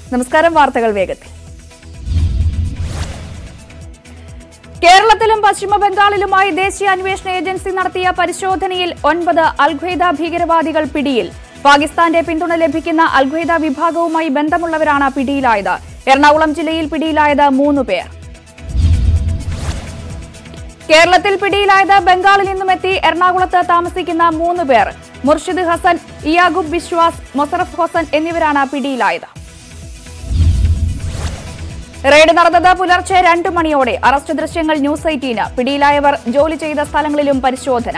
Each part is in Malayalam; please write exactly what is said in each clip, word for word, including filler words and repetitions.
നമസ്കാരം. വാർത്തകൾ വേഗത്തിൽ. കേരളത്തിലും പശ്ചിമ ബംഗാളിലുമായി ദേശീയ അന്വേഷണ ഏജൻസി നടത്തിയ പരിശോധനയിൽ ഒൻപത് അൽഖ്വയ്ദ ഭീകരവാദികൾ പിടിയിൽ. പാകിസ്ഥാന്റെ പിന്തുണ ലഭിക്കുന്ന അൽഖ്വയ്ദ വിഭാഗവുമായി ബന്ധമുള്ളവരാണ് പിടിയിലായത്. എറണാകുളം ജില്ലയിൽ പിടിയിലായത് മൂന്ന് പേർ. കേരളത്തിൽ പിടിയിലായത് ബംഗാളിൽ നിന്നുമെത്തി എറണാകുളത്ത് താമസിക്കുന്ന മൂന്ന് പേർ. മുർഷിദ് ഹസൻ, ഇയാഗുബ് ബിശ്വാസ്, മൊസറഫ് ഹസൻ എന്നിവരാണ് പിടിയിലായത്. റെയ്ഡ് നടന്നത് പുലർച്ചെ രണ്ടു മണിയോടെ. അറസ്റ്റ് ദൃശ്യങ്ങൾ ന്യൂസ് എയ്റ്റീന്. പിടിയിലായവർ ജോലി ചെയ്ത സ്ഥലങ്ങളിലും പരിശോധന.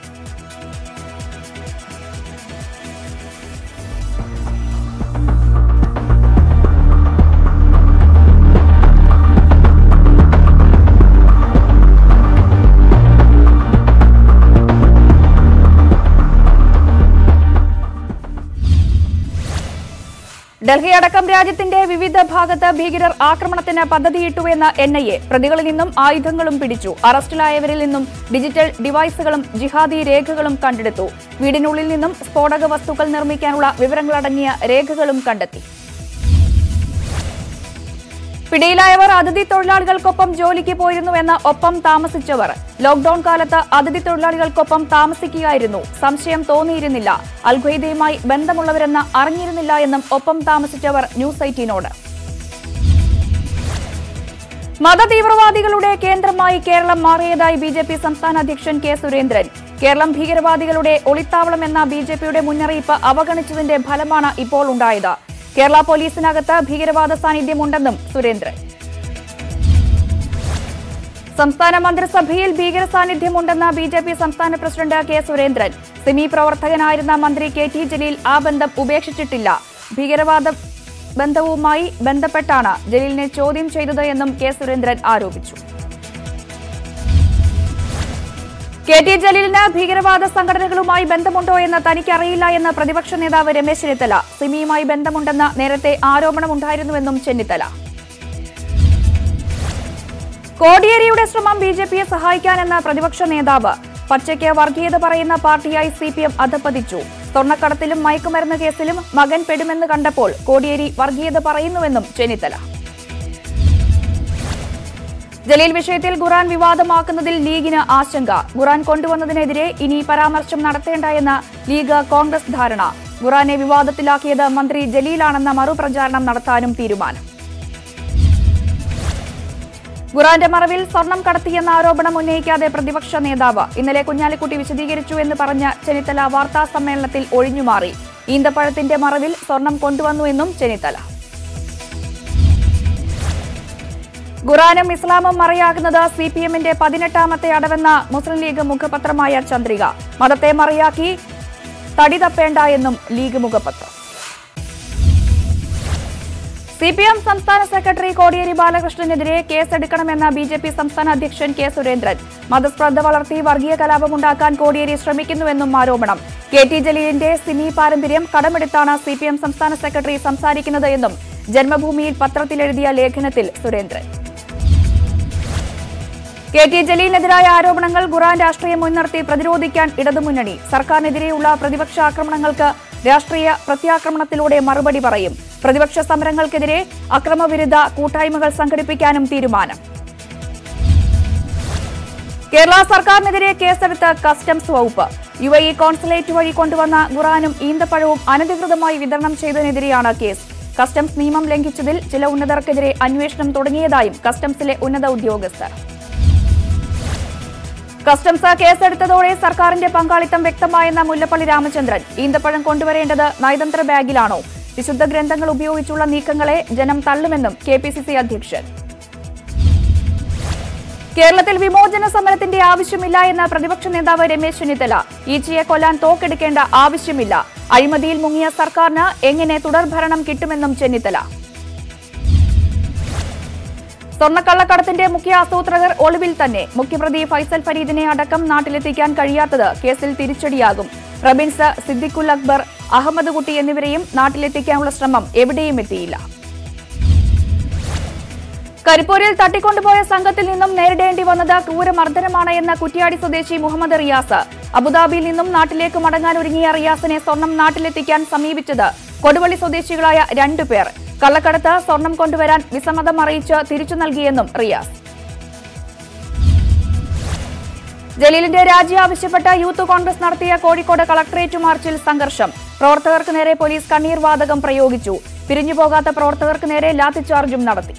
ഡൽഹി അടക്കം രാജ്യത്തിന്റെ വിവിധ ഭാഗത്ത് ഭീകരർ ആക്രമണത്തിന് പദ്ധതിയിട്ടുവെന്ന് എൻ ഐ എ. പ്രതികളിൽ നിന്നും ആയുധങ്ങളും പിടിച്ചു. അറസ്റ്റിലായവരിൽ നിന്നും ഡിജിറ്റൽ ഡിവൈസുകളും ജിഹാദി രേഖകളും കണ്ടെടുത്തു. വീടിനുള്ളിൽ നിന്നും സ്ഫോടക വസ്തുക്കൾ നിർമ്മിക്കാനുള്ള വിവരങ്ങളടങ്ങിയ രേഖകളും കണ്ടെത്തി. പിടിയിലായവർ അതിഥി തൊഴിലാളികൾക്കൊപ്പം ജോലിക്ക് പോയിരുന്നുവെന്ന് ഒപ്പം താമസിച്ചവർ. ലോക്ഡൌൺ കാലത്ത് അതിഥി തൊഴിലാളികൾക്കൊപ്പം താമസിക്കുകയായിരുന്നു. സംശയം തോന്നിയിരുന്നില്ല. അൽഖ്വയ്ദയുമായി ബന്ധമുള്ളവരെന്ന് അറിഞ്ഞിരുന്നില്ല എന്നും ഒപ്പം താമസിച്ചവർ ന്യൂസ് എയ്റ്റീനോട്. മതതീവ്രവാദികളുടെ കേന്ദ്രമായി കേരളം മാറിയതായി ബി ജെ പി സംസ്ഥാന അധ്യക്ഷൻ കെ സുരേന്ദ്രൻ. കേരളം ഭീകരവാദികളുടെ ഒളിത്താവളമെന്ന ബി ജെ പിയുടെ മുന്നറിയിപ്പ് അവഗണിച്ചതിന്റെ ഫലമാണ് ഇപ്പോൾ ഉണ്ടായത്. കേരള പോലീസിനകത്ത് ഭീകരവാദ സാന്നിധ്യമുണ്ടെന്നും സുരേന്ദ്രൻ. സംസ്ഥാന മന്ത്രിസഭയിൽ ഭീകര സാന്നിധ്യമുണ്ടെന്ന ബി ജെ പി സംസ്ഥാന പ്രസിഡന്റ് കെ സുരേന്ദ്രൻ. സിമി പ്രവർത്തകനായിരുന്ന മന്ത്രി കെ ടി ജലീൽ ആ ബന്ധം ഉപേക്ഷിച്ചിട്ടില്ല. ഭീകരവാദ ബന്ധവുമായി ബന്ധപ്പെട്ടാണ് ജലീലിനെ ചോദ്യം ചെയ്തത് എന്നും കെ സുരേന്ദ്രൻ ആരോപിച്ചു. കെ ടി ജലീലിന് ഭീകരവാദ സംഘടനകളുമായി ബന്ധമുണ്ടോ എന്ന് തനിക്കറിയില്ല എന്ന് പ്രതിപക്ഷ നേതാവ് രമേശ് ചെന്നിത്തല. സിമിയുമായി ബന്ധമുണ്ടെന്ന് നേരത്തെ ആരോപണമുണ്ടായിരുന്നുവെന്നും ചെന്നിത്തല. കോടിയേരിയുടെ ശ്രമം ബി ജെ പിയെ സഹായിക്കാനെന്ന പ്രതിപക്ഷ നേതാവ്. പച്ചയ്ക്ക് വർഗീയത പറയുന്ന പാർട്ടിയായി സി പി എം അധപ്പതിച്ചു. സ്വർണ്ണക്കടത്തിലും മയക്കുമരുന്ന് കേസിലും മകൻ പെടുമെന്ന് കണ്ടപ്പോൾ കോടിയേരി വർഗീയത പറയുന്നുവെന്നും ചെന്നിത്തല. ജലീൽ വിഷയത്തിൽ ഖുർആൻ വിവാദമാക്കുന്നതിൽ ലീഗിന് ആശങ്ക. ഖുർആൻ കൊണ്ടുവന്നതിനെതിരെ ഇനി പരാമർശം നടത്തേണ്ട എന്ന ലീഗ് കോൺഗ്രസ് ധാരണ. ഖുർആനെ വിവാദത്തിലാക്കിയത് മന്ത്രി ജലീലാണെന്ന മറുപ്രചാരണം നടത്താനും തീരുമാനം. ഖുർആന്റെ മറവിൽ സ്വർണം കടത്തിയെന്ന ആരോപണം ഉന്നയിക്കാതെ പ്രതിപക്ഷ നേതാവ്. ഇന്നലെ കുഞ്ഞാലിക്കുട്ടി വിശദീകരിച്ചു എന്ന് പറഞ്ഞ ചെന്നിത്തല വാർത്താ സമ്മേളനത്തിൽ ഒഴിഞ്ഞുമാറി. ഈന്തപ്പഴത്തിന്റെ മറവിൽ സ്വർണം കൊണ്ടുവന്നുവെന്നും ചെന്നിത്തല. ഖുർആനും ഇസ്ലാമും മറയാകുന്നത് സി പി എമ്മിന്റെ പതിനെട്ടാമത്തെ അടവെന്ന മുസ്ലിം ലീഗ് മുഖപത്രമായ ചന്ദ്രിക. മതത്തെ മറയാക്കി തടി തപ്പേണ്ട എന്നും ലീഗ് മുഖപത്രം. സി പി എം സംസ്ഥാന സെക്രട്ടറി കോടിയേരി ബാലകൃഷ്ണനെതിരെ കേസെടുക്കണമെന്ന ബി ജെ പി സംസ്ഥാന അധ്യക്ഷൻ കെ സുരേന്ദ്രൻ. മതസ്പർദ്ധ വളർത്തി വർഗീയ കലാപമുണ്ടാക്കാൻ കോടിയേരി ശ്രമിക്കുന്നുവെന്നും ആരോപണം. കെ ടി ജലീലിന്റെ സിമി പാരമ്പര്യം കടമെടുത്താണ് സി പി എം സംസ്ഥാന സെക്രട്ടറി സംസാരിക്കുന്നത് എന്നും ജന്മഭൂമിയിൽ പത്രത്തിലെഴുതിയ ലേഖനത്തിൽ സുരേന്ദ്രൻ. കെ ടി ജലീലിനെതിരായ ആരോപണങ്ങൾ ഖുർആൻ രാഷ്ട്രീയം മുൻനിർത്തി പ്രതിരോധിക്കാൻ ഇടതുമുന്നണി. സർക്കാരിനെതിരെയുള്ള പ്രതിപക്ഷ ആക്രമണങ്ങൾക്ക് രാഷ്ട്രീയ പ്രത്യാക്രമണത്തിലൂടെ മറുപടി പറയും. പ്രതിപക്ഷ സമരങ്ങൾക്കെതിരെ അക്രമവിരുദ്ധ കൂട്ടായ്മകൾ സംഘടിപ്പിക്കാനും തീരുമാനം. കേരള സർക്കാരിനെതിരെ കേസെടുത്ത് കസ്റ്റംസ് വകുപ്പ്. യു എ ഇ കോൺസുലേറ്റ് വഴി കൊണ്ടുവന്ന ഖുർആനും ഈന്തപ്പഴവും അനധികൃതമായി വിതരണം ചെയ്തതിനെതിരെയാണ് കേസ്. കസ്റ്റംസ് നിയമം ലംഘിച്ചതിൽ ചില ഉന്നതർക്കെതിരെ അന്വേഷണം തുടങ്ങിയതായും കസ്റ്റംസിലെ ഉന്നത ഉദ്യോഗസ്ഥർ. കസ്റ്റംസ് കേസെടുത്തതോടെ സർക്കാരിന്റെ പങ്കാളിത്തം വ്യക്തമായെന്ന മുല്ലപ്പള്ളി രാമചന്ദ്രൻ. ഈന്തപ്പഴം കൊണ്ടുവരേണ്ടത് നയതന്ത്ര ബാഗിലാണോ? വിശുദ്ധ ഗ്രന്ഥങ്ങൾ ഉപയോഗിച്ചുള്ള നീക്കങ്ങളെ ജനം തള്ളുമെന്നും കെ പി സി സി അധ്യക്ഷൻ. കേരളത്തിൽ വിമോചന സമരത്തിന്റെ ആവശ്യമില്ല എന്ന പ്രതിപക്ഷ നേതാവ് രമേശ് ചെന്നിത്തല. ഈച്ചയെ കൊല്ലാൻ തോക്കെടുക്കേണ്ട ആവശ്യമില്ല. അഴിമതിയിൽ മുങ്ങിയ സർക്കാരിന് എങ്ങനെ തുടർഭരണം കിട്ടുമെന്നും ചെന്നിത്തല. സ്വർണ്ണക്കള്ളക്കടത്തിന്റെ മുഖ്യ ആസൂത്രകർ ഒളിവിൽ തന്നെ. മുഖ്യപ്രതി ഫൈസൽ ഫരീദിനെ അടക്കം നാട്ടിലെത്തിക്കാൻ കഴിയാത്തത് കേസിൽ തിരിച്ചടിയാകും. റബിൻസ്, സിദ്ദിഖുൽ അക്ബർ, അഹമ്മദ് കുട്ടി എന്നിവരെയും നാട്ടിലെത്തിക്കാനുള്ള ശ്രമം എവിടെയും എത്തിയില്ല. കരിപ്പൂരിൽ തട്ടിക്കൊണ്ടുപോയ സംഘത്തിൽ നിന്നും നേരിടേണ്ടി വന്നത് ക്രൂരമർദ്ദനമാണ് എന്ന കുറ്റ്യാടി സ്വദേശി മുഹമ്മദ് റിയാസ്. അബുദാബിയിൽ നിന്നും നാട്ടിലേക്ക് മടങ്ങാനൊരുങ്ങിയ റിയാസിനെ സ്വർണം നാട്ടിലെത്തിക്കാൻ സമീപിച്ചത് കൊടുവള്ളി സ്വദേശികളായ രണ്ടുപേർ. കള്ളക്കടത്ത് സ്വർണം കൊണ്ടുവരാൻ വിസമ്മതം അറിയിച്ച് തിരിച്ചു നൽകിയെന്നും റിയാസ്. ജലീലിന്റെ രാജി ആവശ്യപ്പെട്ട് യൂത്ത് കോൺഗ്രസ് നടത്തിയ കോഴിക്കോട് കളക്ടറേറ്റ് മാർച്ചിൽ സംഘർഷം. പ്രവർത്തകർക്ക് നേരെ പോലീസ് കണ്ണീർ വാതകം പ്രയോഗിച്ചു. പിരിഞ്ഞുപോകാത്ത പ്രവർത്തകർക്ക് നേരെ ലാത്തിച്ചാർജും നടത്തി.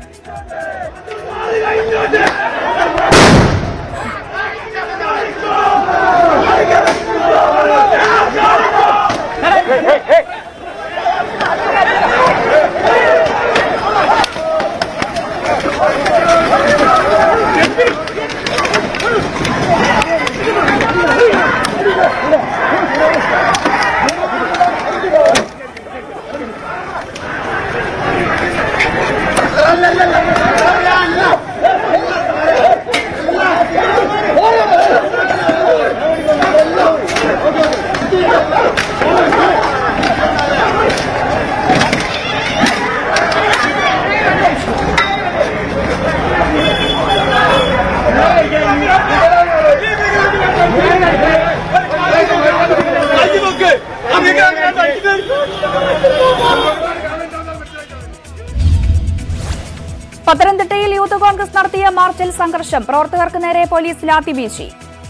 പത്തനംതിട്ടയിൽ യൂത്ത് കോൺഗ്രസ് നടത്തിയ മാർച്ചിൽ സംഘർഷം. പ്രവർത്തകർക്ക് നേരെ പോലീസ് ലാത്തി വീശി.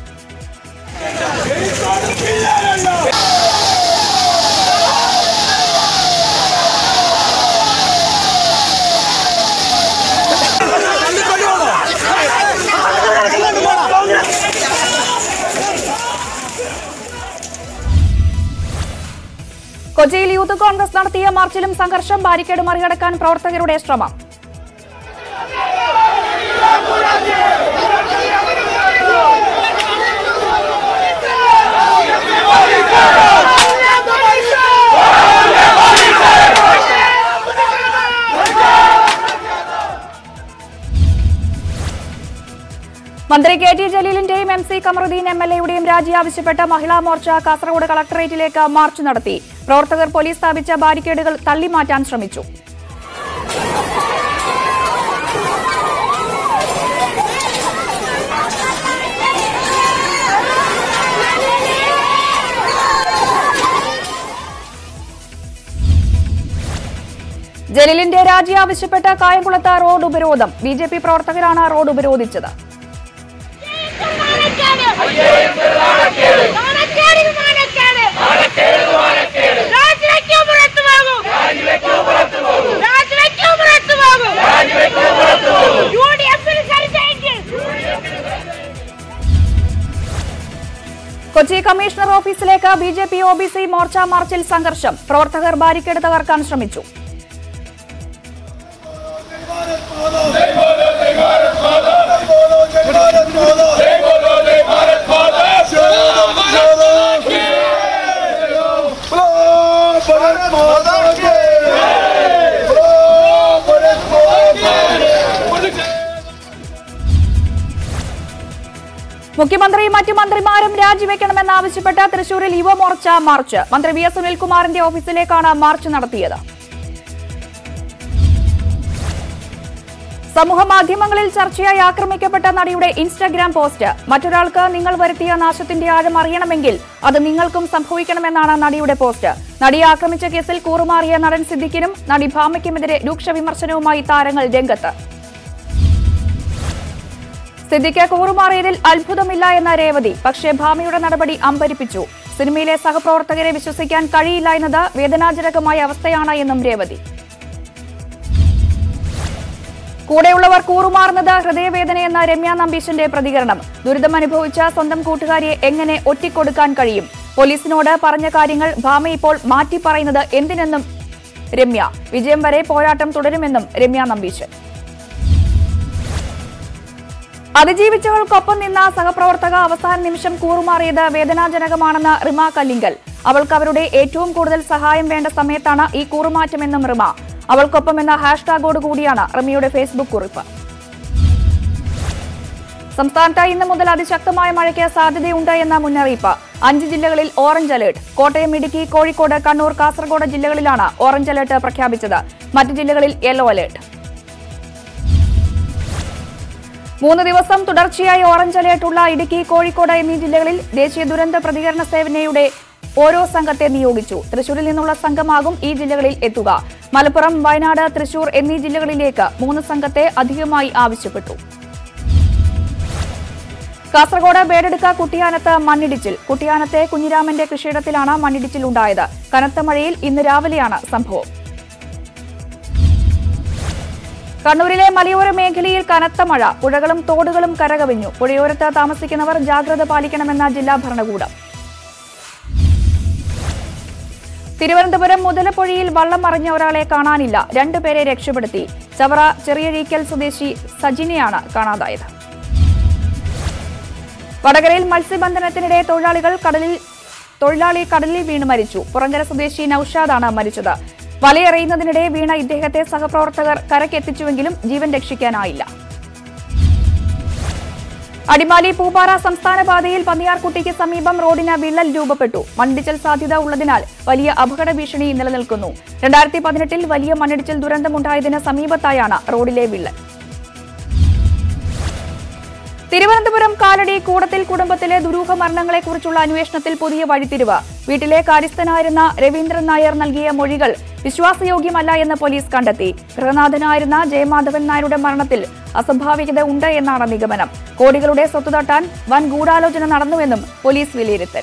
കൊച്ചിയിൽ യൂത്ത് കോൺഗ്രസ് നടത്തിയ മാർച്ചിലും സംഘർഷം. ബാരിക്കേഡ് മറികടക്കാൻ പ്രവർത്തകരുടെ ശ്രമം. മന്ത്രി കെ ടി ജലീലിന്റെയും M C Kamaruddin M L എയുടെയും രാജി ആവശ്യപ്പെട്ട് മഹിളാ മോർച്ച കാസർഗോഡ് കളക്ടറേറ്റിലേക്ക് മാർച്ച് നടത്തി. പ്രവർത്തകർ പോലീസ് സ്ഥാപിച്ച ബാരിക്കേഡുകൾ തള്ളിമാറ്റാൻ ശ്രമിച്ചു. ജലീലിന്റെ രാജി ആവശ്യപ്പെട്ട് കായംകുളത്ത് റോഡ് ഉപരോധം. ബി ജെ പി പ്രവർത്തകരാണ് റോഡ് ഉപരോധിച്ചത്. കൊച്ചി കമ്മീഷണർ ഓഫീസിലേക്ക് B J P O B C Morcha മാർച്ചിൽ സംഘർഷം. പ്രവർത്തകർ ബാരിക്കേഡ് തകർക്കാൻ ശ്രമിച്ചു. മുഖ്യമന്ത്രിയും മറ്റു മന്ത്രിമാരും രാജിവെക്കണമെന്നാവശ്യപ്പെട്ട് തൃശൂരിൽ യുവമോർച്ച മാർച്ച്. മന്ത്രി വി എസ് സുനിൽകുമാറിന്റെ ഓഫീസിലേക്കാണ് മാർച്ച് നടത്തിയത്. സമൂഹമാധ്യമങ്ങളിൽ ചർച്ചയായി ആക്രമിക്കപ്പെട്ട നടിയുടെ ഇൻസ്റ്റഗ്രാം പോസ്റ്റ്. മറ്റൊരാൾക്ക് നിങ്ങൾ വരുത്തിയ നാശത്തിന്റെ ആഴം അറിയണമെങ്കിൽ അത് നിങ്ങൾക്കും സംഭവിക്കണമെന്നാണ് നടിയുടെ പോസ്റ്റ്. നടിയെ ആക്രമിച്ച കേസിൽ കൂറുമാറിയ നടൻ സിദ്ദിഖിനും നടി ഭാമയ്ക്കുമെതിരെ രൂക്ഷ വിമർശനവുമായി താരങ്ങൾ രംഗത്ത്. സിദ്ദിഖ് കൂറുമാറിയതിൽ അത്ഭുതമില്ല എന്ന രേവതി. പക്ഷേ ഭാമയുടെ നടപടി അമ്പരിപ്പിച്ചു. സിനിമയിലെ സഹപ്രവർത്തകരെ വിശ്വസിക്കാൻ കഴിയില്ല എന്നത് വേദനാജനകമായ അവസ്ഥയാണ് എന്നും രേവതി. കൂടെയുള്ളവർ കൂറുമാറുന്നത് ഹൃദയവേദനയെന്ന രമ്യ നമ്പീശന്റെ പ്രതികരണം. ദുരിതമനുഭവിച്ച സ്വന്തം കൂട്ടുകാരിയെ എങ്ങനെ ഒറ്റിക്കൊടുക്കാൻ കഴിയും? പോലീസിനോട് പറഞ്ഞ കാര്യങ്ങൾ ഭാമ ഇപ്പോൾ മാറ്റി പറയുന്നത് എന്തിനെന്നും രമ്യ. വിജയം വരെ പോരാട്ടം തുടരുമെന്നും രമ്യ നമ്പീശൻ. അതിജീവിച്ചവൾക്കൊപ്പം നിന്ന സഹപ്രവർത്തക അവസാന നിമിഷം കൂറുമാറിയത് വേദനാജനകമാണെന്ന് റിമ കല്ലിങ്കൽ. അവൾക്ക് അവരുടെ ഏറ്റവും കൂടുതൽ സഹായം വേണ്ട സമയത്താണ് ഈ കൂറുമാറ്റമെന്നും റിമ. അവൾക്കൊപ്പം എന്ന ഹാഷ്ടാഗോട് കൂടിയാണ് റിമയുടെ ഫേസ്ബുക്ക് കുറിപ്പ്. സംസ്ഥാനത്ത് ഇന്ന് മുതൽ അതിശക്തമായ മഴയ്ക്ക് സാധ്യതയുണ്ട് എന്ന മുന്നറിയിപ്പ്. അഞ്ച് ജില്ലകളിൽ ഓറഞ്ച് അലർട്ട്. കോട്ടയം, ഇടുക്കി, കോഴിക്കോട്, കണ്ണൂർ, കാസർഗോഡ് ജില്ലകളിലാണ് ഓറഞ്ച് അലർട്ട് പ്രഖ്യാപിച്ചത്. മറ്റ് ജില്ലകളിൽ യെല്ലോ അലർട്ട്. മൂന്ന് ദിവസം തുടർച്ചയായി ഓറഞ്ച് അലർട്ടുള്ള ഇടുക്കി, കോഴിക്കോട് എന്നീ ജില്ലകളിൽ ദേശീയ ദുരന്ത പ്രതികരണ സേനയുടെ ഓരോ സംഘത്തെ നിയോഗിച്ചു. തൃശൂരിൽ നിന്നുള്ള സംഘമാകും ഈ ജില്ലകളിൽ എത്തുക. മലപ്പുറം, വയനാട്, തൃശൂർ എന്നീ ജില്ലകളിലേക്ക് മൂന്ന് സംഘത്തെ അധികമായി ആവശ്യപ്പെട്ടു. കാസർഗോഡ് ബേഡെടുക്ക കുട്ടിയാനത്ത് മണ്ണിടിച്ചിൽ. കുട്ടിയാനത്തെ കുഞ്ഞിരാമന്റെ കൃഷിയിടത്തിലാണ് മണ്ണിടിച്ചിൽ ഉണ്ടായത്. കനത്ത മഴയിൽ ഇന്ന് രാവിലെയാണ് സംഭവം. കണ്ണൂരിലെ മലയോര മേഖലയിൽ കനത്ത മഴ. പുഴകളും തോടുകളും കരകവിഞ്ഞു. പുഴയോരത്ത് താമസിക്കുന്നവർ ജാഗ്രത പാലിക്കണമെന്ന ജില്ലാ ഭരണകൂടം. തിരുവനന്തപുരം മുതലപ്പൊഴിയിൽ വള്ളം മറിഞ്ഞ ഒരാളെ കാണാനില്ല. രണ്ടുപേരെ രക്ഷപ്പെടുത്തി. ചവറ ചെറിയഴീക്കൽ സ്വദേശി സജിനെയാണ് കാണാതായത്. വടകരയിൽ മത്സ്യബന്ധനത്തിനിടെ തൊഴിലാളികൾ കടലിൽ തൊഴിലാളി കടലിൽ വീണ് മരിച്ചു. പുറങ്കര സ്വദേശി നൌഷാദാണ് മരിച്ചത്. വലയെറിയുന്നതിനിടെ വീണ ഇദ്ദേഹത്തെ സഹപ്രവർത്തകർ കരക്കെത്തിച്ചുവെങ്കിലും ജീവൻ രക്ഷിക്കാനായില്ല. അടിമാലി പൂപ്പാറ സംസ്ഥാന പാതയിൽ പന്നിയാർകുട്ടിക്ക് സമീപം റോഡിന് വിള്ളൽ രൂപപ്പെട്ടു. മണ്ണിടിച്ചിൽ സാധ്യത ഉള്ളതിനാൽ വലിയ അപകട ഭീഷണി നിലനിൽക്കുന്നു. രണ്ടായിരത്തി പതിനെട്ടിൽ വലിയ മണ്ണിടിച്ചിൽ ദുരന്തമുണ്ടായതിന് സമീപത്തായാണ് റോഡിലെ വിള്ളൽ. തിരുവനന്തപുരം കാലടി കൂടത്തിൽ കുടുംബത്തിലെ ദുരൂഹ മരണങ്ങളെക്കുറിച്ചുള്ള അന്വേഷണത്തിൽ പുതിയ വഴിത്തിരിവ്. വീട്ടിലെ കാര്യസ്ഥനായിരുന്ന രവീന്ദ്രൻ നായർ നൽകിയ മൊഴികൾ വിശ്വാസയോഗ്യമല്ല എന്ന് പോലീസ് കണ്ടെത്തി. ഗൃഹനാഥനായിരുന്ന ജയമാധവൻ നായരുടെ മരണത്തിൽ അസ്വാഭാവികത ഉണ്ട് എന്നാണ് നിഗമനം. കോടികളുടെ സ്വത്ത് തട്ടാൻ വൻ ഗൂഢാലോചന നടന്നുവെന്നും പോലീസ് വിലയിരുത്തൽ.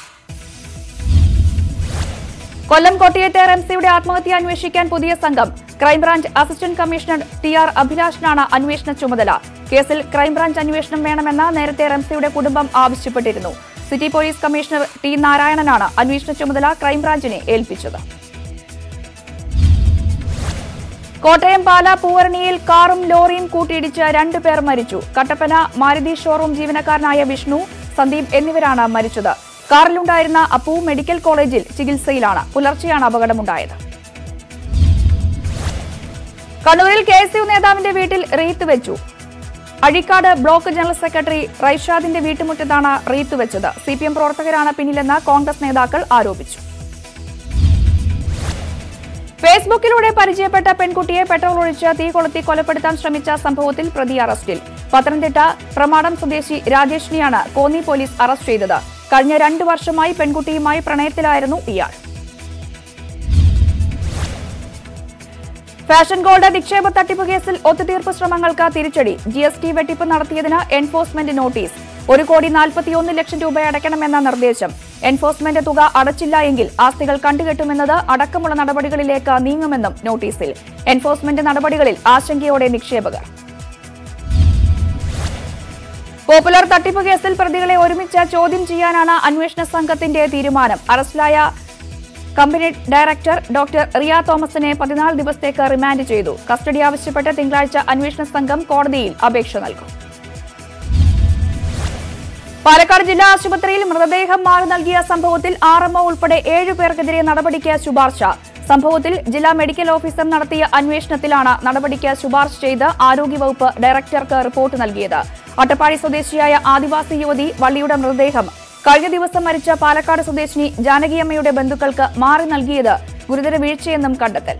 കൊല്ലം കൊട്ടിയേറ്റർ എം സിയുടെ ആത്മഹത്യ അന്വേഷിക്കാൻ പുതിയ സംഘം. Crime branch assistant commissioner T R അഭിലാഷിനാണ് അന്വേഷണ ചുമതല. കേസിൽ ക്രൈംബ്രാഞ്ച് അന്വേഷണം വേണമെന്ന് നേരത്തെ റംസിയുടെ കുടുംബം ആവശ്യപ്പെട്ടിരുന്നു. സിറ്റി പോലീസ് കമ്മീഷണർ ടി നാരായണനാണ് അന്വേഷണ ചുമതല ക്രൈംബ്രാഞ്ചിനെ ഏൽപ്പിച്ചത്. കോട്ടയം പാല പൂവരണിയിൽ കാറും ലോറിയും കൂട്ടിയിടിച്ച് രണ്ടുപേർ മരിച്ചു. കട്ടപ്പന മാരുതി ഷോറൂം ജീവനക്കാരനായ വിഷ്ണു, സന്ദീപ് എന്നിവരാണ് മരിച്ചത്. കാറിലുണ്ടായിരുന്ന അപ്പു മെഡിക്കൽ കോളേജിൽ ചികിത്സയിലാണ്. പുലർച്ചെയാണ് അപകടമുണ്ടായത്. കണ്ണൂരിൽ കെ എസ് യു നേതാവിന്റെ വീട്ടിൽ റീത്ത് വെച്ചു. അഴിക്കാട് ബ്ലോക്ക് ജനറൽ സെക്രട്ടറി റൈഷാദിന്റെ വീട്ടുമുറ്റത്താണ് റീത്ത് വെച്ചത്. സി പി എം പ്രവർത്തകരാണ് പിന്നിലെന്ന് കോൺഗ്രസ് നേതാക്കൾ ആരോപിച്ചു. ഫേസ്ബുക്കിലൂടെ പരിചയപ്പെട്ട പെൺകുട്ടിയെ പെട്രോൾ ഒഴിച്ച് തീ കൊളുത്തി കൊലപ്പെടുത്താൻ ശ്രമിച്ച സംഭവത്തിൽ പ്രതി അറസ്റ്റിൽ. പത്തനംതിട്ട പ്രമാടം സ്വദേശി രാജേഷിനെയാണ് കോന്നി പോലീസ് അറസ്റ്റ് ചെയ്തത്. കഴിഞ്ഞ രണ്ടു വർഷമായി പെൺകുട്ടിയുമായി പ്രണയത്തിലായിരുന്നു ഇയാൾ. ഫാഷൻ ഗോൾഡ് നിക്ഷേപ തട്ടിപ്പ് കേസിൽ ഒത്തുതീർപ്പ് ശ്രമങ്ങൾക്ക് തിരിച്ചടി. ജി എസ് ടി വെട്ടിപ്പ് നടത്തിയതിന് എൻഫോഴ്സ്മെന്റ് നോട്ടീസ്. ഒരു കോടി നാൽപ്പത്തിയൊന്ന് ലക്ഷം രൂപ അടയ്ക്കണമെന്ന നിർദ്ദേശം. എൻഫോഴ്സ്മെന്റ് തുക അടച്ചില്ല എങ്കിൽ ആസ്തികൾ കണ്ടുകെട്ടുമെന്നത് അടക്കമുള്ള നടപടികളിലേക്ക് നീങ്ങുമെന്നും നോട്ടീസിൽ. എൻഫോഴ്സ്മെന്റ് നടപടികളിൽ ആശങ്കയോടെ നിക്ഷേപകർ. പോപ്പുലർ തട്ടിപ്പ് കേസിൽ പ്രതികളെ ഒരുമിച്ച് ചോദ്യം ചെയ്യാനാണ് അന്വേഷണ സംഘത്തിന്റെ തീരുമാനം. അറസ്റ്റിലായ കമ്പനി ഡയറക്ടർ ഡോക്ടർ റിയ തോമസിനെ പതിനാല് ദിവസത്തേക്ക് റിമാൻഡ് ചെയ്തു. കസ്റ്റഡി ആവശ്യപ്പെട്ട് തിങ്കളാഴ്ച അന്വേഷണ സംഘം കോടതിയിൽ അപേക്ഷ നൽകും. പാലക്കാട് ജില്ലാ ആശുപത്രിയിൽ മൃതദേഹം മാറി നൽകിയ സംഭവത്തിൽ ആർ എം ഒ ഉൾപ്പെടെ ഏഴു പേർക്കെതിരെ നടപടിക്ക് ശുപാർശ. സംഭവത്തിൽ ജില്ലാ മെഡിക്കൽ ഓഫീസർ നടത്തിയ അന്വേഷണത്തിലാണ് നടപടിക്ക് ശുപാർശ ചെയ്ത് ആരോഗ്യവകുപ്പ് ഡയറക്ടർക്ക് റിപ്പോർട്ട് നൽകിയത്. അട്ടപ്പാടി സ്വദേശിയായ ആദിവാസി യുവതി വള്ളിയുടെ മൃതദേഹം കഴിഞ്ഞ ദിവസം മരിച്ച പാലക്കാട് സ്വദേശിനി ജാനകിയമ്മയുടെ ബന്ധുക്കൾക്ക് മാറി നൽകിയത് ഗുരുതര വീഴ്ചയെന്നും കണ്ടെത്തൽ.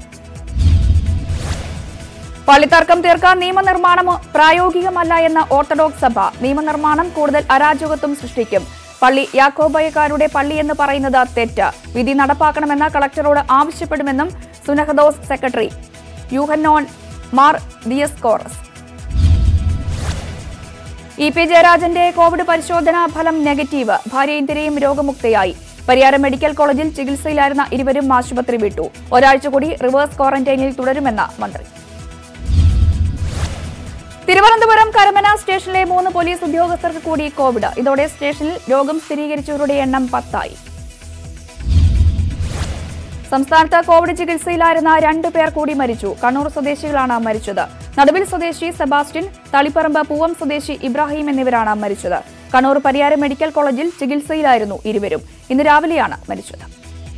പള്ളിത്തർക്കം തീർക്കാൻ നിയമനിർമ്മാണം പ്രായോഗികമല്ല എന്ന ഓർത്തഡോക്സ് സഭ. നിയമനിർമ്മാണം കൂടുതൽ അരാജകത്വം സൃഷ്ടിക്കും. പള്ളി യാക്കോബായക്കാരുടെ പള്ളി എന്ന് പറയുന്നത് തെറ്റ്. വിധി നടപ്പാക്കണമെന്ന് കളക്ടറോട് ആവശ്യപ്പെടുമെന്നും സുനഹദോസ് secretary Yuhanon Mar Diascorus. E P ജയരാജന്റെ കോവിഡ് പരിശോധനാ ഫലം നെഗറ്റീവ്. ഭാര്യ ഇന്ദിരയും രോഗമുക്തയായി. പരിയാരം മെഡിക്കൽ കോളേജിൽ ചികിത്സയിലായിരുന്ന ഇരുവരും ആശുപത്രി വിട്ടു. ഒരാഴ്ച കൂടി റിവേഴ്സ് ക്വാറന്റൈനിൽ തുടരുമെന്ന് മന്ത്രി. തിരുവനന്തപുരം കരമന സ്റ്റേഷനിലെ മൂന്ന് പോലീസ് ഉദ്യോഗസ്ഥർക്ക് കൂടി കോവിഡ്. ഇതോടെ സ്റ്റേഷനിൽ രോഗം സ്ഥിരീകരിച്ചവരുടെ എണ്ണം പത്തായി. സംസ്ഥാനത്ത് കോവിഡ് ചികിത്സയിലായിരുന്ന രണ്ടു പേർ കൂടി മരിച്ചു. കണ്ണൂർ സ്വദേശികളാണ് മരിച്ചത്. നടുവിൽ സ്വദേശി സെബാസ്റ്റ്യൻ, തളിപ്പറമ്പ് പൂവം സ്വദേശി ഇബ്രാഹിം എന്നിവരാണ് മരിച്ചത്. കണ്ണൂർ പരിയാരം മെഡിക്കൽ കോളേജിൽ ചികിത്സയിലായിരുന്നു ഇരുവരും. ഇന്ന് രാവിലെയാണ് മരിച്ചത്.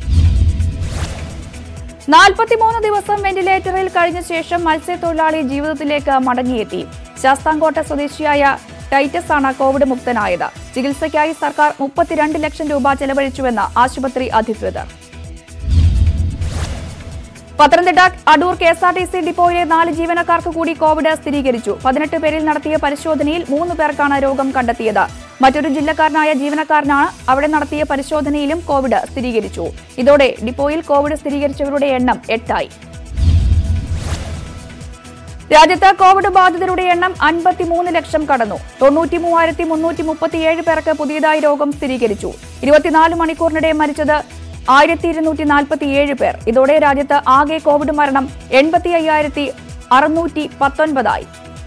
നാൽപ്പത്തിമൂന്ന് ദിവസം വെന്റിലേറ്ററിൽ കഴിഞ്ഞ ശേഷം മത്സ്യത്തൊഴിലാളി ജീവിതത്തിലേക്ക് മടങ്ങിയെത്തി. ശാസ്താംകോട്ട സ്വദേശിയായ ടൈറ്റസ് ആണ് കോവിഡ് മുക്തനായത്. ചികിത്സയ്ക്കായി സർക്കാർ മുപ്പത്തിരണ്ട് ലക്ഷം രൂപ ചെലവഴിച്ചുവെന്ന് ആശുപത്രി അധികൃതർ. Pathanamthitta Adoor K S R T C ഡിപ്പോയിലെ നാല് ജീവനക്കാർക്ക് കൂടി കോവിഡ് സ്ഥിരീകരിച്ചു. പതിനെട്ട് പേരിൽ നടത്തിയ പരിശോധനയിൽ മൂന്ന് പേർക്കാണ് രോഗം കണ്ടെത്തിയത്. മറ്റൊരു ജില്ലക്കാരനായ ജീവനക്കാരനാണ് അവിടെ നടത്തിയ പരിശോധനയിലും കോവിഡ് സ്ഥിരീകരിച്ചു. ഇതോടെ ഡിപ്പോയിൽ കോവിഡ് സ്ഥിരീകരിച്ചവരുടെ എണ്ണം എട്ടായി. രാജ്യത്ത് കോവിഡ് ബാധിതരുടെ എണ്ണം അൻപത്തിമൂന്ന് ലക്ഷം കടന്നു. തൊണ്ണൂറ്റി മൂവായിരത്തി മുന്നൂറ്റി മുപ്പത്തിയേഴ് പേർക്ക് പുതിയതായി രോഗം സ്ഥിരീകരിച്ചു. ഇരുപത്തിനാല് മണിക്കൂറിനിടെ മരിച്ചത് ആയിരത്തി ഇരുന്നൂറ്റി നാൽപ്പത്തിയേഴ് പേർ. ഇതോടെ രാജ്യത്ത് ആകെ കോവിഡ് മരണം എൺപത്തി അയ്യായിരത്തി അറുന്നൂറ്റി പത്തൊൻപതായി.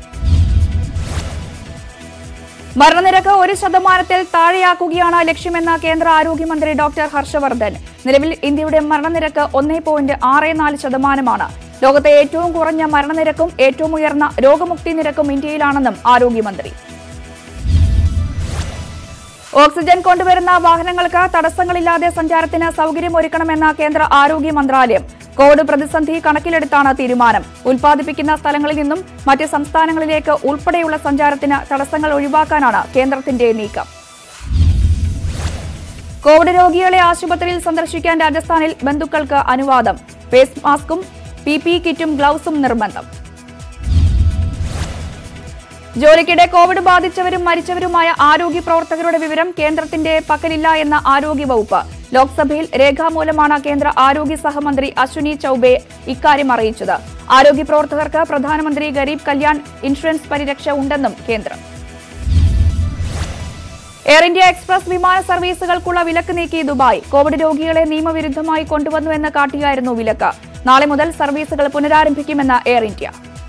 മരണനിരക്ക് ഒരു ശതമാനത്തിൽ താഴെയാക്കുകയാണ് ലക്ഷ്യമെന്ന് കേന്ദ്ര ആരോഗ്യമന്ത്രി ഡോക്ടർ ഹർഷവർദ്ധൻ. നിലവിൽ ഇന്ത്യയുടെ മരണനിരക്ക് ഒന്നേ പോയിന്റ് ആറ് നാല് ശതമാനമാണ്. ലോകത്തെ ഏറ്റവും കുറഞ്ഞ മരണനിരക്കും ഏറ്റവും ഉയർന്ന രോഗമുക്തി നിരക്കും ഇന്ത്യയിലാണെന്നും ആരോഗ്യമന്ത്രി. ഓക്സിജൻ കൊണ്ടുവരുന്ന വാഹനങ്ങൾക്ക് തടസ്സങ്ങളില്ലാതെ സഞ്ചാരത്തിന് സൗകര്യമൊരുക്കണമെന്ന കേന്ദ്ര ആരോഗ്യ മന്ത്രാലയം. കോവിഡ് പ്രതിസന്ധി കണക്കിലെടുത്താണ് തീരുമാനം. ഉൽപ്പാദിപ്പിക്കുന്ന സ്ഥലങ്ങളിൽ നിന്നും മറ്റ് സംസ്ഥാനങ്ങളിലേക്ക് ഉൾപ്പെടെയുള്ള സഞ്ചാരത്തിന് തടസ്സങ്ങൾ ഒഴിവാക്കാനാണ് കേന്ദ്രത്തിന്റെ നീക്കം. കോവിഡ് രോഗികളെ ആശുപത്രിയിൽ സന്ദർശിക്കാൻ രാജസ്ഥാനിൽ ബന്ധുക്കൾക്ക് അനുവാദം. ഫേസ് മാസ്കും പി പി കിറ്റും ഗ്ലൌസും നിർബന്ധം. ജോലിക്കിടെ കോവിഡ് ബാധിച്ചവരും മരിച്ചവരുമായ ആരോഗ്യ പ്രവർത്തകരുടെ വിവരം കേന്ദ്രത്തിന്റെ പക്കലില്ല എന്ന ആരോഗ്യവകുപ്പ്. ലോക്സഭയിൽ രേഖാമൂലമാണ് കേന്ദ്ര ആരോഗ്യ സഹമന്ത്രി അശ്വിനി ചൌബെ ഇക്കാര്യം അറിയിച്ചത്. ആരോഗ്യ പ്രവർത്തകർക്ക് പ്രധാനമന്ത്രി ഗരീബ് കല്യാൺ ഇൻഷുറൻസ് പരിരക്ഷ ഉണ്ടെന്നും കേന്ദ്രം. എയർ ഇന്ത്യ എക്സ്പ്രസ് വിമാന സർവീസുകൾക്കുള്ള വിലക്ക് നീക്കി ദുബായ്. കോവിഡ് രോഗികളെ നിയമവിരുദ്ധമായി കൊണ്ടുവന്നുവെന്ന് കാട്ടിയായിരുന്നു വിലക്ക്. നാളെ മുതൽ സർവീസുകൾ പുനരാരംഭിക്കുമെന്ന് എയർ ഇന്ത്യ.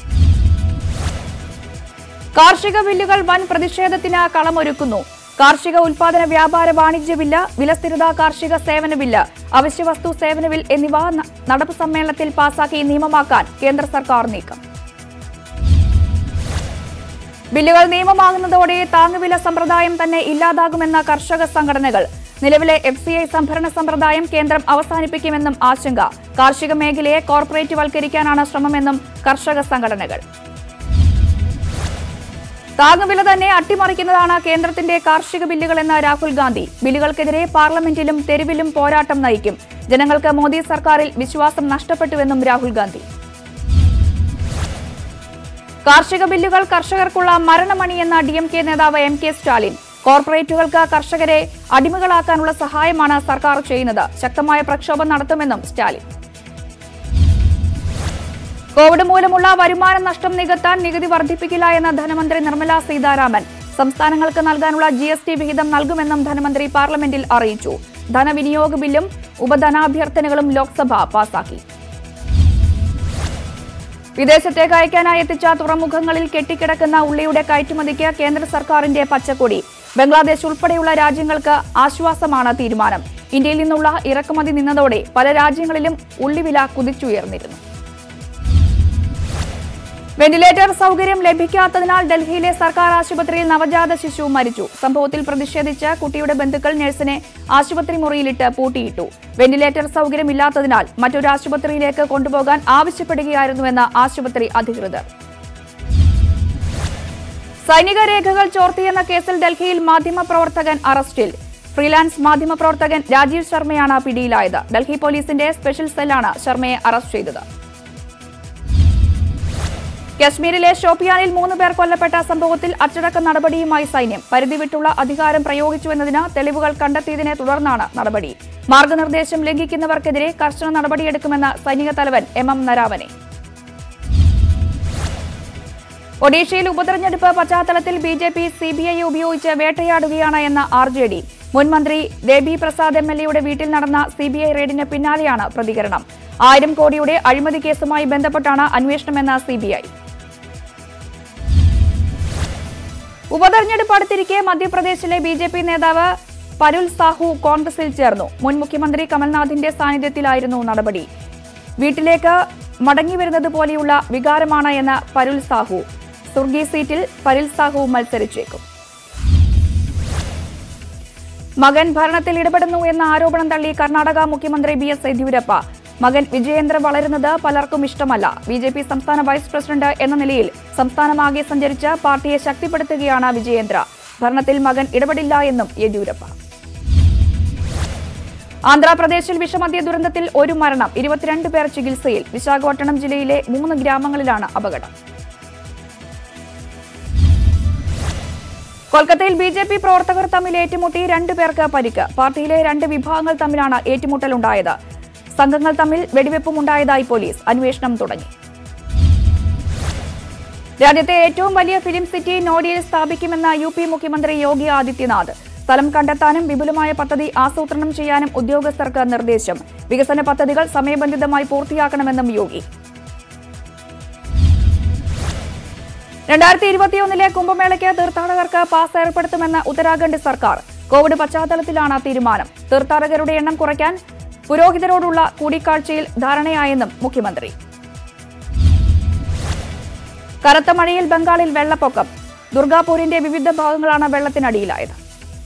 കാർഷിക ബില്ലുകൾ വൻ പ്രതിഷേധത്തിന് കളമൊരുക്കുന്നു. കാർഷിക ഉൽപാദന വ്യാപാര വാണിജ്യ ബില്ല്, വിലസ്ഥിരത കാർഷിക സേവന ബില്ല്, അവശ്യവസ്തു സേവന ബിൽ എന്നിവ നടപ്പ് സമ്മേളനത്തിൽ പാസാക്കി നിയമമാക്കാൻ കേന്ദ്ര സർക്കാർ നീക്കം. ബില്ലുകൾ നിയമമാകുന്നതോടെ താങ്ങുവില സമ്പ്രദായം തന്നെ ഇല്ലാതാകുമെന്ന കർഷക സംഘടനകൾ. നിലവിലെ എഫ് സി ഐ സംഭരണ സമ്പ്രദായം കേന്ദ്രം അവസാനിപ്പിക്കുമെന്നും ആശങ്ക. കാർഷിക മേഖലയെ കോർപ്പറേറ്റ് വൽക്കരിക്കാനാണ് ശ്രമമെന്നും കർഷക സംഘടനകൾ. താങ്ങുവില തന്നെ അട്ടിമറിക്കുന്നതാണ് കേന്ദ്രത്തിന്റെ കാർഷിക ബില്ലുകളെന്ന് രാഹുൽ ഗാന്ധി. ബില്ലുകൾക്കെതിരെ പാർലമെന്റിലും തെരുവിലും പോരാട്ടം നയിക്കും. ജനങ്ങൾക്ക് മോദി സർക്കാരിൽ വിശ്വാസം നഷ്ടപ്പെട്ടുവെന്നും രാഹുൽ ഗാന്ധി. കാർഷിക ബില്ലുകൾ കർഷകർക്കുള്ള മരണമണിയെന്ന ഡി എം കെ നേതാവ് എം കെ സ്റ്റാലിൻ. കോർപ്പറേറ്റുകൾക്ക് കർഷകരെ അടിമകളാക്കാനുള്ള സഹായമാണ് സർക്കാർ ചെയ്യുന്നത്. ശക്തമായ പ്രക്ഷോഭം നടത്തുമെന്നും സ്റ്റാലിൻ. കോവിഡ് മൂലമുള്ള വരുമാന നഷ്ടം നികത്താൻ നികുതി വർദ്ധിപ്പിക്കില്ല എന്ന ധനമന്ത്രി നിർമ്മല സീതാരാമൻ. സംസ്ഥാനങ്ങൾക്ക് നൽകാനുള്ള ജി എസ് ടി വിഹിതം നൽകുമെന്നും ധനമന്ത്രി പാർലമെന്റിൽ അറിയിച്ചു. ധനവിനിയോഗ ബില്ലും ഉപധനാഭ്യർത്ഥനകളും ലോക്സഭ പാസാക്കി. വിദേശത്തേക്ക് അയക്കാനായി എത്തിച്ച തുറമുഖങ്ങളിൽ കെട്ടിക്കിടക്കുന്ന ഉള്ളിയുടെ കയറ്റുമതിക്ക് കേന്ദ്ര സർക്കാരിന്റെ പച്ചക്കൊടി. ബംഗ്ലാദേശ് ഉൾപ്പെടെയുള്ള രാജ്യങ്ങൾക്ക് ആശ്വാസമാണ് തീരുമാനം. ഇന്ത്യയിൽ നിന്നുള്ള ഇറക്കുമതി നിന്നതോടെ പല രാജ്യങ്ങളിലും ഉള്ളിവില കുതിച്ചുയർന്നിരുന്നു. വെന്റിലേറ്റർ സൗകര്യം ലഭിക്കാത്തതിനാൽ ഡൽഹിയിലെ സർക്കാർ ആശുപത്രിയിൽ നവജാത ശിശു മരിച്ചു. സംഭവത്തിൽ പ്രതിഷേധിച്ച് കുട്ടിയുടെ ബന്ധുക്കൾ നഴ്സിനെ ആശുപത്രി മുറിയിലിട്ട് പൂട്ടിയിട്ടു. വെന്റിലേറ്റർ സൗകര്യമില്ലാത്തതിനാൽ മറ്റൊരു ആശുപത്രിയിലേക്ക് കൊണ്ടുപോകാൻ ആവശ്യപ്പെടുകയായിരുന്നുവെന്ന് ആശുപത്രി അധികൃതർ. സൈനിക രേഖകൾ ചോർത്തിയെന്ന കേസിൽ ഡൽഹിയിൽ മാധ്യമപ്രവർത്തകൻ അറസ്റ്റിൽ. ഫ്രീലാൻസ് മാധ്യമപ്രവർത്തകൻ രാജീവ് ശർമ്മയാണ് പിടിയിലായത്. ഡൽഹി പോലീസിന്റെ സ്പെഷ്യൽ സെല്ലാണ് ശർമ്മയെ അറസ്റ്റ് ചെയ്തത്. കശ്മീരിലെ ഷോപ്പിയാനിൽ മൂന്ന് പേർ കൊല്ലപ്പെട്ട സംഭവത്തിൽ അച്ചടക്ക നടപടിയുമായി സൈന്യം. പരിധി വിട്ടുള്ള അധികാരം പ്രയോഗിച്ചുവെന്നതിന് തെളിവുകൾ കണ്ടെത്തിയതിനെ തുടർന്നാണ് നടപടി. മാർഗനിർദ്ദേശം ലംഘിക്കുന്നവർക്കെതിരെ കർശന നടപടിയെടുക്കുമെന്ന് സൈനിക തലവൻ എം എം നരാവനെ. ഒഡീഷയിൽ ഉപതെരഞ്ഞെടുപ്പ് പശ്ചാത്തലത്തിൽ B J P C B I ഉപയോഗിച്ച് വേട്ടയാടുകയാണ് എന്ന ആർ ജെ ഡി. മുൻമന്ത്രി ദേബി പ്രസാദ് എം എൽ എയുടെ വീട്ടിൽ നടന്ന സി ബി ഐ റെയ്ഡിന് പിന്നാലെയാണ് പ്രതികരണം. ആയിരം കോടിയുടെ അഴിമതി കേസുമായി ബന്ധപ്പെട്ടാണ് അന്വേഷണമെന്ന് സി ബി ഐ. ഉപതെരഞ്ഞെടുപ്പ് അടുത്തിരിക്കെ മധ്യപ്രദേശിലെ ബി ജെ പി നേതാവ് പരുൽ സാഹു കോൺഗ്രസിൽ ചേർന്നു. മുൻ മുഖ്യമന്ത്രി കമൽനാഥിന്റെ സാന്നിധ്യത്തിലായിരുന്നു നടപടി. വീട്ടിലേക്ക് മടങ്ങിവരുന്നത് പോലെയുള്ള വികാരമാണ് എന്ന് പരുൽ സാഹു. സുർഗി സീറ്റിൽ പരുൽ സാഹു മത്സരിച്ചേക്കും. മകൻ ഭരണത്തിൽ ഇടപെടുന്നു എന്ന ആരോപണം തള്ളി കർണാടക മുഖ്യമന്ത്രി ബി എസ് യെദ്യൂരപ്പ. മകൻ വിജയേന്ദ്ര വളരുന്നത് പലർക്കും ഇഷ്ടമല്ല. ബി ജെ പി സംസ്ഥാന വൈസ് പ്രസിഡന്റ് എന്ന നിലയിൽ സംസ്ഥാനമാകെ സഞ്ചരിച്ച് പാർട്ടിയെ ശക്തിപ്പെടുത്തുകയാണ് വിജയേന്ദ്ര. ഭരണത്തിൽ മകൻ ഇടപെടില്ല എന്നും യെദ്യൂരപ്പ. ആന്ധ്രാപ്രദേശിൽ വിഷമദ്യ ദുരന്തത്തിൽ ഒരു മരണം, ഇരുപത്തിരണ്ട് പേർ ചികിത്സയിൽ. വിശാഖപട്ടണം ജില്ലയിലെ മൂന്ന് ഗ്രാമങ്ങളിലാണ് അപകടം. കൊൽക്കത്തയിൽ ബി ജെ പി പ്രവർത്തകർ തമ്മിൽ ഏറ്റുമുട്ടി രണ്ടു പേർക്ക് പരിക്ക്. പാർട്ടിയിലെ രണ്ട് വിഭാഗങ്ങൾ തമ്മിലാണ് ഏറ്റുമുട്ടലുണ്ടായത്. സംഘങ്ങൾ തമ്മിൽ വെടിവെപ്പുമുണ്ടായതായി പോലീസ്. അന്വേഷണം തുടങ്ങി. രാജ്യത്തെ ഏറ്റവും വലിയ ഫിലിം സിറ്റി നോയിഡയിൽ സ്ഥാപിക്കുമെന്ന യു പി മുഖ്യമന്ത്രി യോഗി ആദിത്യനാഥ്. സ്ഥലം കണ്ടെത്താനും വിപുലമായ പദ്ധതി ആസൂത്രണം ചെയ്യാനും ഉദ്യോഗസ്ഥർക്ക് നിർദ്ദേശം. വികസന പദ്ധതികൾ സമയബന്ധിതമായി പൂർത്തിയാക്കണമെന്നും യോഗി. രണ്ടായിരത്തി ഇരുപത്തിയൊന്നിലെ കുംഭമേളയ്ക്ക് തീർത്ഥാടകർക്ക് പാസ് ഏർപ്പെടുത്തുമെന്ന് ഉത്തരാഖണ്ഡ് സർക്കാർ. കോവിഡ് പശ്ചാത്തലത്തിലാണ് തീരുമാനം. തീർത്ഥാടകരുടെ എണ്ണം കുറയ്ക്കാൻ പുരോഹിതരോടുള്ള കൂടിക്കാഴ്ചയിൽ ധാരണയായെന്നും മുഖ്യമന്ത്രി. കനത്ത മഴയിൽ ബംഗാളിൽ വെള്ളപ്പൊക്കം. ദുർഗാപൂരിന്റെ വിവിധ ഭാഗങ്ങളാണ് വെള്ളത്തിനടിയിലായത്.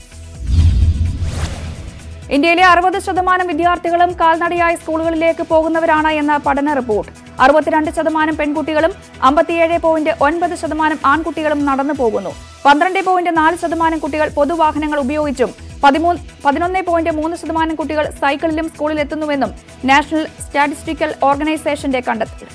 ഇന്ത്യയിലെ അറുപത് ശതമാനം വിദ്യാർത്ഥികളും കാൽനടയായി സ്കൂളുകളിലേക്ക് പോകുന്നവരാണ് എന്ന പഠന റിപ്പോർട്ട്. അറുപത്തിരണ്ട് ശതമാനം പെൺകുട്ടികളും അമ്പത്തിയേഴ് പോയിന്റ് ഒൻപത് ശതമാനം ആൺകുട്ടികളും നടന്നു പോകുന്നു. പന്ത്രണ്ട് പോയിന്റ് നാല് ശതമാനം കുട്ടികൾ പൊതുവാഹനങ്ങൾ ഉപയോഗിച്ചും പതിമൂന്ന് പതിനൊന്ന് പോയിന്റ് മൂന്ന് ശതമാനം കുട്ടികൾ സൈക്കിളിലും സ്കൂളിൽ എത്തുന്നുവെന്നും നാഷണൽ സ്റ്റാറ്റിസ്റ്റിക്കൽ ഓർഗനൈസേഷന്റെ കണ്ടെത്തൽ.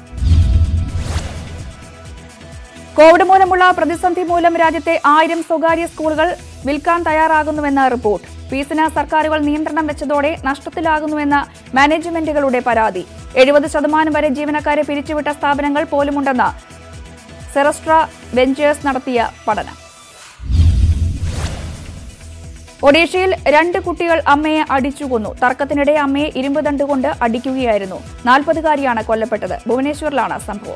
കോവിഡ് മൂലമുള്ള പ്രതിസന്ധി മൂലം രാജ്യത്തെ ആയിരം സ്വകാര്യ സ്കൂളുകൾ വിൽക്കാൻ തയ്യാറാകുന്നുവെന്ന റിപ്പോർട്ട്. ഫീസിന് സർക്കാരുകൾ നിയന്ത്രണം വെച്ചതോടെ നഷ്ടത്തിലാകുന്നുവെന്ന മാനേജ്മെന്റുകളുടെ പരാതി. എഴുപത് ശതമാനം വരെ ജീവനക്കാരെ പിരിച്ചുവിട്ട സ്ഥാപനങ്ങൾ പോലുമുണ്ടെന്ന് സെറസ്ട്ര വെഞ്ചേഴ്സ് നടത്തിയ പഠനം. ഒഡീഷയിൽ രണ്ട് കുട്ടികൾ അമ്മയെ അടിച്ചുകൊന്നു. തർക്കത്തിനിടെ അമ്മയെ ഇരുമ്പ് ദണ്ടുകൊണ്ട് അടിക്കുകയായിരുന്നു. നാൽപ്പതുകാരിയാണ് കൊല്ലപ്പെട്ടത്. ഭുവനേശ്വറിലാണ് സംഭവം.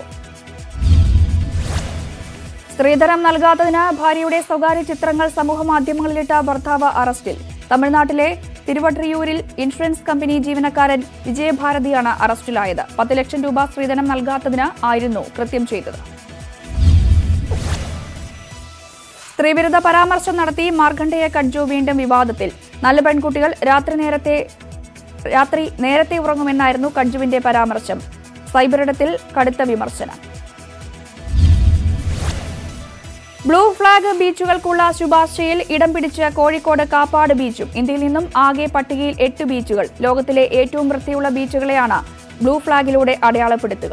സ്ത്രീധനം നൽകാത്തതിന് ഭാര്യയുടെ സ്വകാര്യ ചിത്രങ്ങൾ സമൂഹമാധ്യമങ്ങളിലിട്ട ഭർത്താവ് അറസ്റ്റിൽ. തമിഴ്നാട്ടിലെ തിരുവട്രിയൂരിൽ ഇൻഷുറൻസ് കമ്പനി ജീവനക്കാരൻ വിജയഭാരതിയാണ് അറസ്റ്റിലായത്. പത്ത് ലക്ഷം രൂപ സ്ത്രീധനം നൽകാത്തതിന് ആയിരുന്നു കൃത്യം ചെയ്തത്. സ്ത്രീവിരുദ്ധ പരാമർശം നടത്തി മാർക്കണ്ഡേയ കഡ്ജു വീണ്ടും വിവാദത്തിൽ. നല്ല പെൺകുട്ടികൾ രാത്രി നേരത്തെ രാത്രി നേരത്തെ ഉറങ്ങുമെന്നായിരുന്നു കഡ്ജുവിന്റെ പരാമർശം. സൈബറിടത്തിൽ കടുത്ത വിമർശനം. ബ്ലൂ ഫ്ളാഗ് ബീച്ചുകൾക്കുള്ള ശുപാർശയിൽ ഇടം പിടിച്ച കോഴിക്കോട് കാപ്പാട് ബീച്ചും. ഇന്ത്യയിൽ നിന്നും ആകെ പട്ടികയിൽ എട്ട് ബീച്ചുകൾ. ലോകത്തിലെ ഏറ്റവും വൃത്തിയുള്ള ബീച്ചുകളെയാണ് ബ്ലൂ ഫ്ളാഗിലൂടെ അടയാളപ്പെടുത്തുക.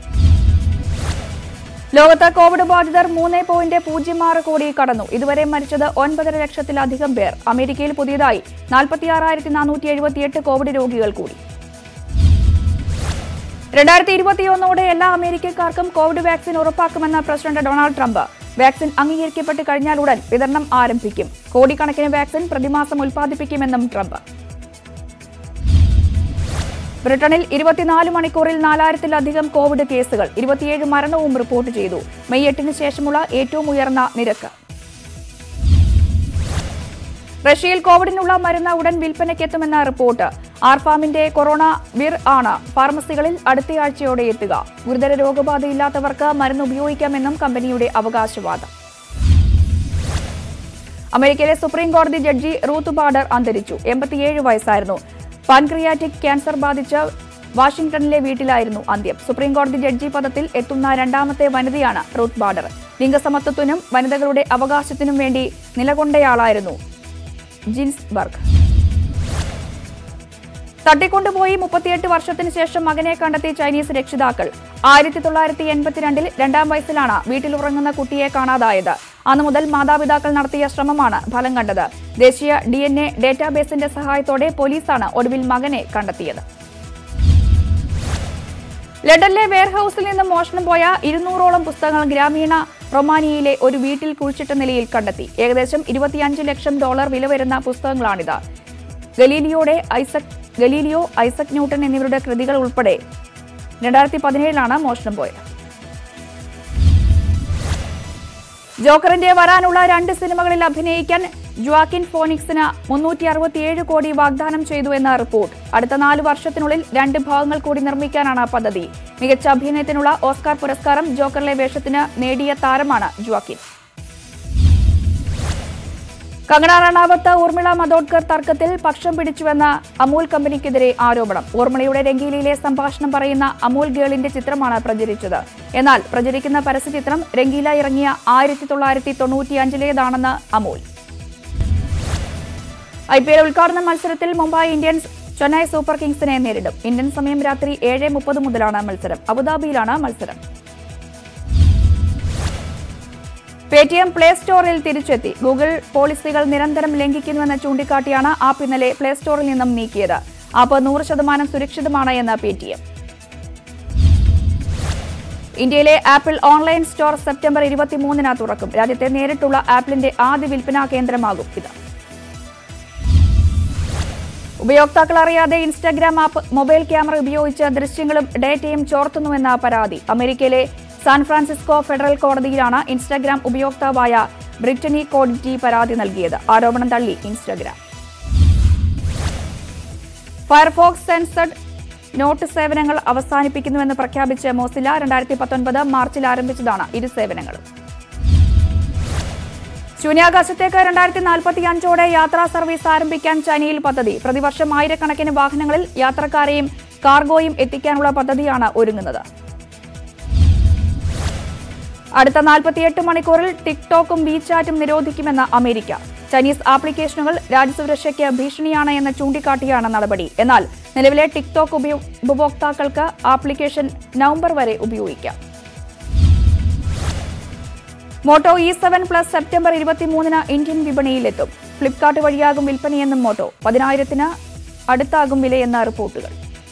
ലോകത്ത് കോവിഡ് ബാധിതർ മൂന്ന് പോയിന്റ് പൂജ്യം ആറ് കോടി കടന്നു. ഇതുവരെ മരിച്ചത് ഒൻപതര ലക്ഷത്തിലധികം പേർ. അമേരിക്കയിൽ പുതിയതായി നാൽപ്പത്തിയാറായിരത്തി നാനൂറ്റി എഴുപത്തിയെട്ട് കോവിഡ് രോഗികൾ കൂടി. രണ്ടായിരത്തി ഇരുപത്തിയൊന്നോടെ എല്ലാ അമേരിക്കക്കാർക്കും കോവിഡ് വാക്സിൻ ഉറപ്പാക്കുമെന്ന് പ്രസിഡന്റ് ഡൊണാൾഡ് ട്രംപ്. വാക്സിൻ അംഗീകരിക്കപ്പെട്ട് കഴിഞ്ഞാൽ ഉടൻ വിതരണം ആരംഭിക്കും. കോടിക്കണക്കിന് വാക്സിൻ പ്രതിമാസം ഉൽപ്പാദിപ്പിക്കുമെന്നും ട്രംപ്. ബ്രിട്ടനിൽ ഇരുപത്തിനാല് മണിക്കൂറിൽ നാലായിരത്തിലധികം കോവിഡ് കേസുകൾ. ഇരുപത്തിയേഴ് മരണവും റിപ്പോർട്ട് ചെയ്തു. മെയ് എട്ടിന് ശേഷമുള്ള ഏറ്റവും ഉയർന്ന നിരക്ക്. റഷ്യയിൽ കോവിഡിനുള്ള മരുന്ന് ഉടൻ വിൽപ്പനയ്ക്കെത്തുമെന്ന റിപ്പോർട്ട്. ആർഫാമിന്റെ കൊറോണ വിർ ആണ് ഫാർമസികളിൽ അടുത്തയാഴ്ചയോടെ എത്തുക. ഗുരുതര രോഗബാധയില്ലാത്തവർക്ക് മരുന്ന് ഉപയോഗിക്കാമെന്നും കമ്പനിയുടെ അവകാശവാദം. അമേരിക്കയിലെ സുപ്രീം കോടതി ജഡ്ജി റൂത്ത് ബാഡർ അന്തരിച്ചു. എൺപത്തിയേഴ് വയസ്സായിരുന്നു. പാൻക്രിയാറ്റിക് ക്യാൻസർ ബാധിച്ച് വാഷിംഗ്ടണിലെ വീട്ടിലായിരുന്നു അന്ത്യം. സുപ്രീം കോടതി ജഡ്ജി പദത്തിൽ എത്തുന്ന രണ്ടാമത്തെ വനിതയാണ് റൂത്ത് ബാഡർ. ലിംഗസമത്വത്തിനും വനിതകളുടെ അവകാശത്തിനും വേണ്ടി നിലകൊണ്ടയാളായിരുന്നു ജിൻസ്ബർഗ്. തട്ടിക്കൊണ്ടുപോയി മുപ്പത്തിയെട്ട് വർഷത്തിന് ശേഷം മകനെ കണ്ടെത്തി ചൈനീസ് രക്ഷിതാക്കൾ. ആയിരത്തി തൊള്ളായിരത്തി എൺപത്തിരണ്ടിൽ രണ്ടാം വയസ്സിലാണ് വീട്ടിലുറങ്ങുന്ന കുട്ടിയെ കാണാതായത്. അന്നു മുതൽ മാതാപിതാക്കൾ നടത്തിയ ശ്രമമാണ് ഫലം കണ്ടത്. ദേശീയ ഡി എൻ എ ഡേറ്റാബേസിന്റെ സഹായത്തോടെ പോലീസാണ് ഒടുവിൽ മകനെ കണ്ടെത്തിയത്. ലണ്ടനിലെ വെയർഹൌസിൽ നിന്ന് മോഷണം പോയ ഇരുന്നൂറോളം പുസ്തകങ്ങൾ ഗ്രാമീണ റൊമാനിയയിലെ ഒരു വീട്ടിൽ കുഴിച്ചിട്ട നിലയിൽ കണ്ടെത്തി. ഏകദേശം ഇരുപത്തിയഞ്ച് ലക്ഷം ഡോളർ വില വരുന്ന പുസ്തകങ്ങളാണിത്. ഗലീലിയോയുടെ ഐസക് ഗലീലിയോ ഐസക് ന്യൂട്ടൺ എന്നിവരുടെ കൃതികൾ ഉൾപ്പെടെ രണ്ടായിരത്തി പതിനേഴിലാണ് മോഷണം പോയത്. ജോക്കറിന്റെ വരാനുള്ള രണ്ട് സിനിമകളിൽ അഭിനയിക്കാൻ ജോaquin ഫോണിക്സിന് മുന്നൂറ്റി അറുപത്തിയേഴ് കോടി വാഗ്ദാനം ചെയ്തു എന്ന റിപ്പോർട്ട്. അടുത്ത നാല് വർഷത്തിനുള്ളിൽ രണ്ട് ഭാഗങ്ങൾ കൂടി നിർമ്മിക്കാനാണ് പദ്ധതി. മികച്ച അഭിനയത്തിനുള്ള ഓസ്കാർ പുരസ്കാരം ജോക്കറിലെ വേഷത്തിന് നേടിയ താരമാണ് ജോaquin. കങ്കണ റണാവത്ത് ഊർമിള മതോഡ്കർ തർക്കത്തിൽ പക്ഷം പിടിച്ചുവെന്ന അമൂൽ കമ്പനിക്കെതിരെ ആരോപണം. ഊർമിളയുടെ രംഗീലയിലെ സംഭാഷണം പറയുന്ന അമൂൽ ഗേളിന്റെ ചിത്രമാണ് പ്രചരിച്ചത്. എന്നാൽ പ്രചരിക്കുന്ന പരസ്യചിത്രം രംഗീല ഇറങ്ങിയ ആയിരത്തി തൊള്ളായിരത്തി തൊണ്ണൂറ്റിയഞ്ചിലേതാണെന്ന് അമൂൽ. ഐ പി എൽ ഉദ്ഘാടന മത്സരത്തിൽ മുംബൈ ഇന്ത്യൻസ് ചെന്നൈ സൂപ്പർ കിങ്സിനെ നേരിടും. ഇന്ത്യൻ സമയം രാത്രി ഏഴ് മുപ്പത് മുതലാണ് മത്സരം. അബുദാബിയിലാണ് മത്സരം. പേടിഎം പ്ലേ സ്റ്റോറിൽ തിരിച്ചെത്തി. ഗൂഗിൾ പോളിസികൾ നിരന്തരം ലംഘിക്കുന്നുവെന്ന് ചൂണ്ടിക്കാട്ടിയാണ് ആപ്പ് ഇന്നലെ പ്ലേ സ്റ്റോറിൽ നിന്നും നീക്കിയത്. ആപ്പ് നൂറ് ശതമാനം സുരക്ഷിതമാണ് എന്ന് പേടിഎം. ഇന്ത്യയിലെ ആപ്പിൾ ഓൺലൈൻ സ്റ്റോർ സെപ്റ്റംബർ ഇരുപത്തിമൂന്നിന് തുറക്കും. രാജ്യത്തെ നേരിട്ടുള്ള ആപ്പിളിന്റെ ആദ്യ വിൽപ്പനാ കേന്ദ്രമാകും ഇത്. ഉപയോക്താക്കൾ അറിയാതെ ഇൻസ്റ്റാഗ്രാം ആപ്പ് മൊബൈൽ ക്യാമറ ഉപയോഗിച്ച് ദൃശ്യങ്ങളും ഡേറ്റയും ചോർത്തുന്നുവെന്ന പരാതി. അമേരിക്കയിലെ സാൻ ഫ്രാൻസിസ്കോ ഫെഡറൽ കോടതിയിലാണ് ഇൻസ്റ്റാഗ്രാം ഉപയോക്താവായ ബ്രിറ്റനി കോഡിറ്റി പരാതി നൽകിയത്. ആരോപണം തള്ളി ഇൻസ്റ്റാഗ്രാം. ഫയർഫോക്സ് സെൻസർഡ് നോട്ട് സേവനങ്ങൾ അവസാനിപ്പിക്കുന്നുവെന്ന് പ്രഖ്യാപിച്ച് മോസില്ല. രണ്ടായിരത്തി പത്തൊൻപത് മാർച്ചിൽ ആരംഭിച്ചതാണ് ഇരു സേവനങ്ങളും. ശൂന്യാകാശത്തേക്ക് രണ്ടായിരത്തി നാൽപ്പത്തി അഞ്ചോടെ യാത്രാ സർവീസ് ആരംഭിക്കാൻ ചൈനയിൽ പദ്ധതി. പ്രതിവർഷം ആയിരക്കണക്കിന് വാഹനങ്ങളിൽ യാത്രക്കാരെയും കാർഗോയും എത്തിക്കാനുള്ള പദ്ധതിയാണ് ഒരുങ്ങുന്നത്. അടുത്ത നാൽപ്പത്തിയെട്ട് മണിക്കൂറിൽ ടിക്ടോക്കും വീചാറ്റും നിരോധിക്കുമെന്ന് അമേരിക്ക. ചൈനീസ് ആപ്ലിക്കേഷനുകൾ രാജ്യസുരക്ഷയ്ക്ക് ഭീഷണിയാണ് എന്ന് ചൂണ്ടിക്കാട്ടിയാണ് നടപടി. എന്നാൽ നിലവിലെ ടിക്ടോക്ക് ഉപഭോക്താക്കൾക്ക് ആപ്ലിക്കേഷൻ നവംബർ വരെ ഉപയോഗിക്കാം. Moto E seven plus September ഇരുപത്തിമൂന്നിന് ഇന്ത്യൻ വിപണിയിലെത്തും. ഫ്ലിപ്കാർട്ട് വഴിയാകും വിൽപ്പനയെന്നും മോട്ടോ. പതിനായിരത്തിന് അടുത്താകും വിലയെന്ന റിപ്പോർട്ടുകൾ.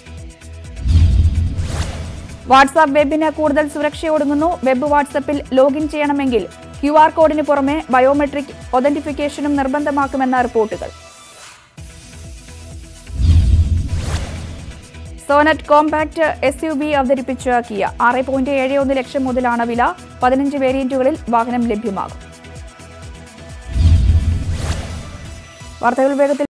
വാട്സാപ്പ് വെബിന് കൂടുതൽ സുരക്ഷയൊരുങ്ങുന്നു. വെബ് വാട്സാപ്പിൽ ലോഗിൻ ചെയ്യണമെങ്കിൽ ക്യു ആർ കോഡിന് പുറമെ ബയോമെട്രിക് ഒതന്റിഫിക്കേഷനും നിർബന്ധമാക്കുമെന്ന റിപ്പോർട്ടുകൾ. Sonet compact S U V അവതരിപ്പിച്ച കിയ. ആറ് പോയിന്റ് ഏഴ് ഒന്ന് ലക്ഷം മുതലാണ് വില. പതിനഞ്ച് വേരിയന്റുകളിൽ വാഹനം ലഭ്യമാകും. വാർത്തകൾ വേഗത്തിൽ